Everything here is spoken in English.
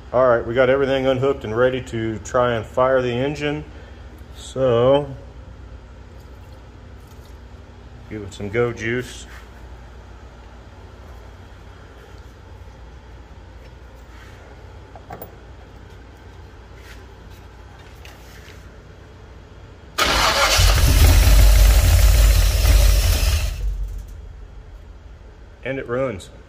All right, we got everything unhooked and ready to try and fire the engine. So, give it some go juice. And it runs.